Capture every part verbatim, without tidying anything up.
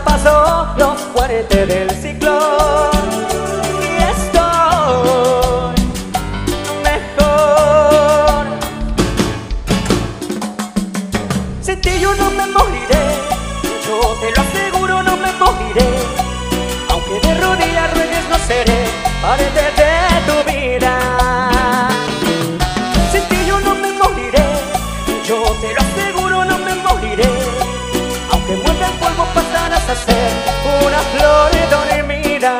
pasó lo fuerte del ciclón y estoy mejor. Sin ti yo no me moriré, yo te lo aseguro, no me moriré. Aunque de rodillas ruegues, no seré parte de tu vida. Sin ti yo no me moriré, yo te lo aseguro, no me moriré. Aunque muerda el polvo, pasarás a ser una flor dormida.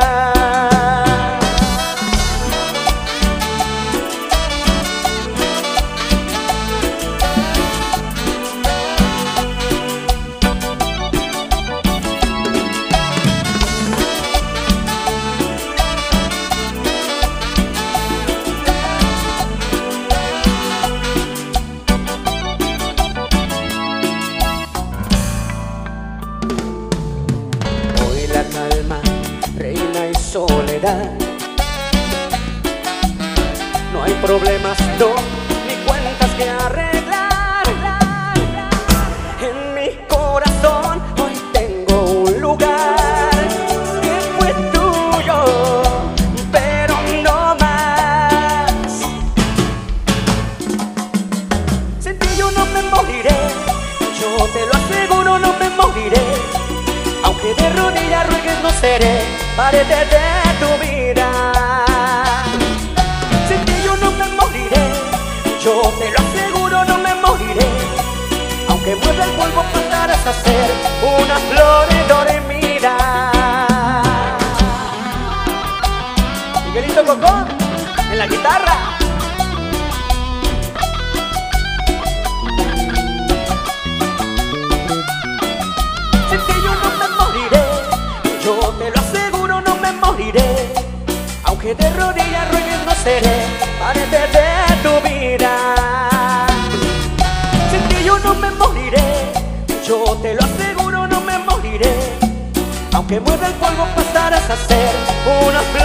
Reina y soledad, no hay problemas, no, ni cuentas que arreglar. En mi corazón hoy tengo un lugar que fue tuyo, pero no más. Sin ti yo no me moriré, yo te lo aseguro, no me moriré. Aunque de rodillas ruegues, no seré parte de tu vida. Sin ti yo no me moriré, yo te lo aseguro, no me moriré. Aunque muerda el polvo, pasarás a ser una flor dormida. Miguelito Cocó en la guitarra. Yo te lo aseguro, no me moriré. Aunque de rodillas ruegues, no seré parte de tu vida. Sin ti yo no me moriré, yo te lo aseguro, no me moriré. Aunque muerda el polvo, pasarás a ser una flor.